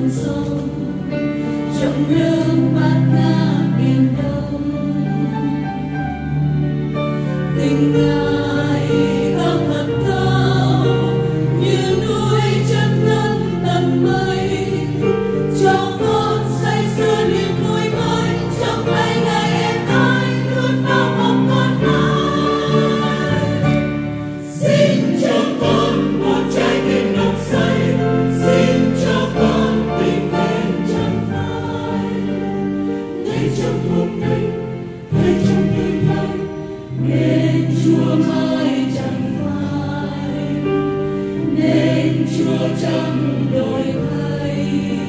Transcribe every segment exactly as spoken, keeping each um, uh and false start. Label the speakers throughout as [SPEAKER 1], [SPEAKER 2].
[SPEAKER 1] sông trong nước bát ngát biển đông. Tình Ngài cao thật cao như núi chân ngân tầng mây, cho con say sưa niềm vui mới. Trong tay Ngài em ái luôn bao bọc con mãi. Xin cho con một trái tim nồng say, xin cho con tình em chẳng phai. Ngay trong hôm nay, ngay trong tương lai, nên Chúa mãi chẳng phai, nên Chúa chẳng đổi thay.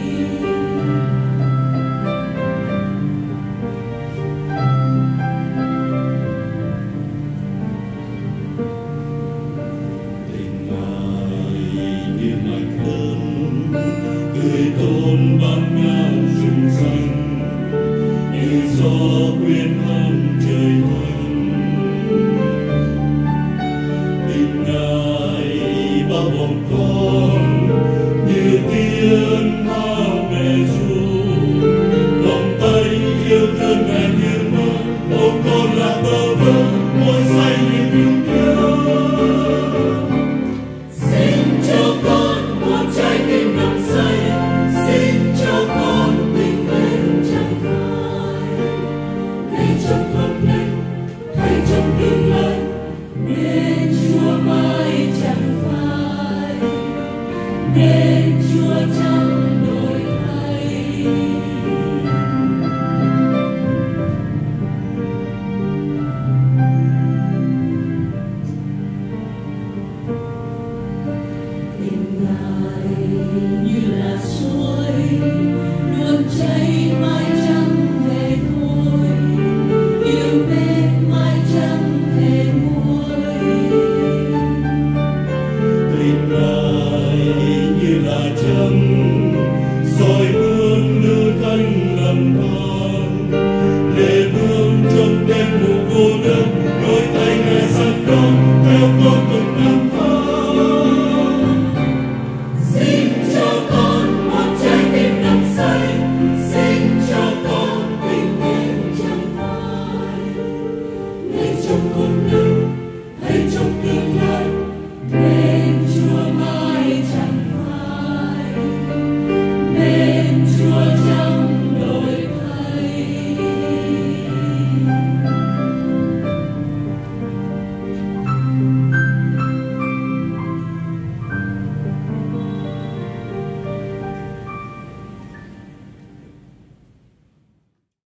[SPEAKER 2] Tình Ngài như mạch lớn tươi tôn bát ngát rung răng, như gió quyến hâm trời thần. Tình Ngài bao bọc con như tiên hoa mẹ ru, vòng tay yêu thương mẹ như mơ, ôm con là bờ vỡ môi say niềm yêu thương.
[SPEAKER 1] Xin cho con một trái tim nồng say, xin cho con tình em chẳng phai. Ngay trong hôm nay, ngay trong tương lai, nên Chúa mãi chẳng phai, nên Chúa chẳng đổi thay. Tình Ngài như là suối luôn chảy mãi chẳng hề thôi, yêu mến mãi chẳng hề nguôi.
[SPEAKER 2] Tình Ngài